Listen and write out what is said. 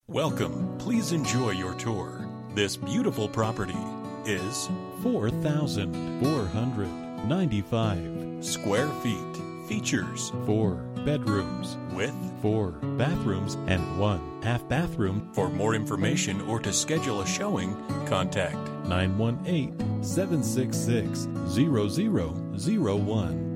Welcome. Please enjoy your tour. This beautiful property is 4,495 square feet. Features 4 bedrooms with 4 bathrooms and 1 half bathroom. For more information or to schedule a showing, contact 918-766-0001.